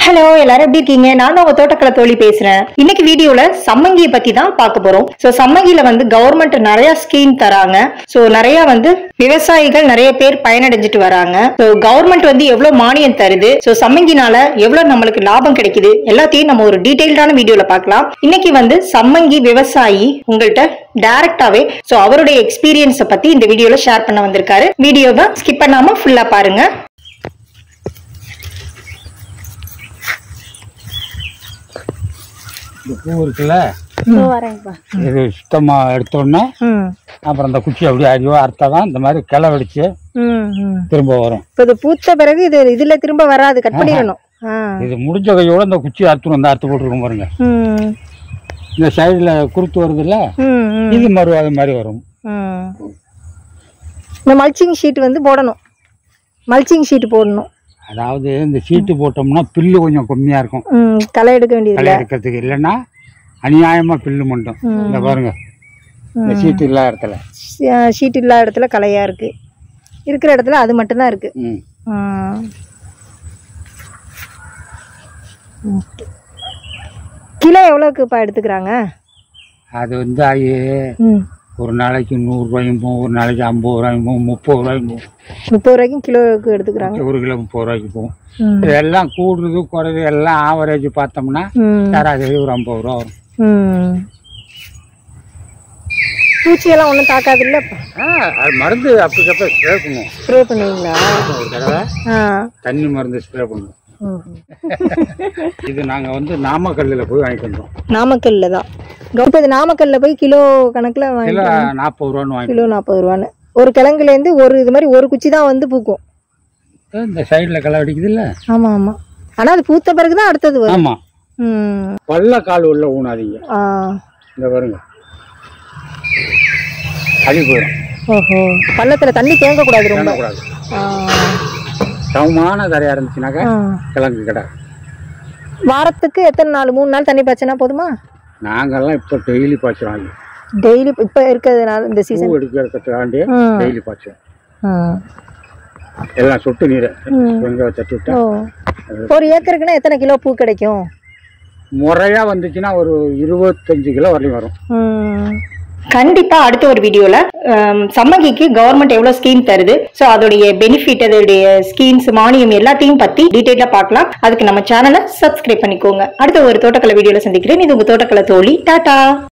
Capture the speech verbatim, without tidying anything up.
Hello, எல்லாரும் எப்படி இருக்கீங்க? நான் தான் உங்க தோட்டக்கலை தோழி பேசுறேன். இன்னைக்கு வீடியோல சம்மங்கியை பத்தி தான் பார்க்க போறோம். சோ சம்மங்கியில வந்து கவர்மெண்ட் நிறைய ஸ்கீம் தராங்க. சோ நிறைய வந்து விவசாயிகள் நிறைய பேர் பயனடைஞ்சிட்டு வராங்க. சோ கவர்மெண்ட் வந்து எவ்வளவு மானியம் தருது, சோ சம்மங்கினால எவ்வளவு நம்மளுக்கு லாபம் கிடைக்குது, எல்லாத்தையும் நம்ம ஒரு டீடைல்டான வீடியோல பார்க்கலாம். இன்னைக்கு வந்து சம்மங்கி விவசாயி உங்கள்கிட்ட டைரக்டாவே சோ அவருடைய எக்ஸ்பீரியன்ஸ பத்தி இந்த வீடியோல ஷேர் பண்ண வந்திருக்காரு. வீடியோவை ஸ்கிப் பண்ணாம ஃபுல்லா பாருங்க. பூ இருக்குல்ல, இது சுத்தமா எடுத்தோடனே அப்புறம் அந்த குச்சி அப்படியே அறிவா அறுத்தாதான் இந்த மாதிரி கிளை வெடிச்சு திரும்ப வரும். இது பூத்த பிறகு இது இதுல திரும்ப வராது, கட் பண்ணிடணும். இது முடிஞ்ச கையோட இந்த குச்சி அறுத்து வந்து அறுத்து போட்டுருக்கும் பாருங்க. இந்த சைடுல குறுத்து வருது இல்ல, இது மறு அது மாதிரி வரும். இந்த மல்ச்சிங் ஷீட் வந்து போடணும், மல்ச்சிங் ஷீட் போடணும். அதாவது இந்த ஷீட்டு போட்டோம்னா பில்லு கொஞ்சம் கம்மியா இருக்கும், களை எடுக்க வேண்டியது, களை எடுக்கிறதுக்கு. இல்லைன்னா அநியாயமா பில்லு மட்டும். இந்த பாருங்க, இந்த ஷீட் இல்லாத இடத்துல ஷீட் இல்லாத இடத்துல களையா இருக்கு, இருக்கிற இடத்துல அது மட்டும் தான் இருக்கு. கிலோ எவ்வளவுக்குப்பா எடுத்துக்கிறாங்க? அது வந்து ஒரு நாளைக்கு நூறு ரூபாயும் போகும், ஒரு நாளைக்கு ஐம்பது ரூபாயும் போகும், முப்பது ரூபாயும் போகும். முப்பது ரூபாய்க்கும் கிலோவுக்கு எடுத்துக்கிறாங்க. ஒரு கிலோ முப்பது ரூபாய்க்கு போகும். இதெல்லாம் கூடுறது குறைது எல்லாம் ஆவரேஜ் பார்த்தோம்னா சராசரி ஒரு ஐம்பது ரூபா வரும். பூச்சியெல்லாம் ஒன்றும் தாக்காது இல்லை? அது மருந்து அப்பக்கப்ப ஸ்ப்ரே பண்ணுவோம். ஸ்ப்ரே பண்ணுவீங்களா? ஒரு தடவை தண்ணி மருந்து ஸ்ப்ரே பண்ணுவோம். இது நாங்க வந்து நாமக்கல்ல போய் வாங்கிட்டு வந்தோம். நாமக்கல்ல தான். இப்போ இது நாமக்கல்ல போய் கிலோ கணக்குல கிலோ நாற்பது ரூபான்னு வாங்கி, கிலோ நாற்பது ரூபான்னு. ஒரு கிழங்குல இருந்து ஒரு இது மாதிரி ஒரு குச்சி தான் வந்து பூக்கும். இந்த சைடுல களை வெடிக்குது இல்ல? ஆமா ஆமா. ஆனா அது பூத்த பிறகுதான் அடுத்தது வரும். ஆமா. பல்ல கால் உள்ள ஊனாதீங்க. இந்த பாருங்க, அடி போயிடும். ஓஹோ. பள்ளத்துல தண்ணி தேங்க கூடாது, ரொம்ப கூடாது. சமமான தரையா இருந்துச்சுனாக்கா கிழங்கு கடை. வாரத்துக்கு எத்தனை நாள்? மூணு நாள் தண்ணி பாய்ச்சினா போதுமா? நாங்கெல்லாம் இப்போ டெய்லி பாய்ச்சுறோம். டெய்லி இப்போ இருக்கிறதுனால இந்த சீசன் எடுக்கிறதுக்காண்டி டெய்லி பாய்ச்சுவோம். எல்லாம் சொட்டு நீரை வெங்காய தட்டு விட்டா. ஒரு ஏக்கருக்குன்னா எத்தனை கிலோ பூ கிடைக்கும்? முறையா வந்துச்சுன்னா ஒரு இருபத்தஞ்சு கிலோ வரையும் வரும். கண்டிப்பா அடுத்த ஒரு வீடியோல சம்மங்கிக்கு கவர்மெண்ட் எவ்வளவு ஸ்கீம் தருது, சோ அதோடைய பெனிஃபிட், அதோடைய ஸ்கீம்ஸ், மானியம் எல்லாத்தையும் பத்தி டீடைலா பார்க்கலாம். அதுக்கு நம்ம சேனலை சப்ஸ்கிரைப் பண்ணிக்கோங்க. அடுத்த ஒரு தோட்டக்கலை வீடியோல சந்திக்கிறேன். இது உங்க தோட்டக்கலை தோழி. டாடா.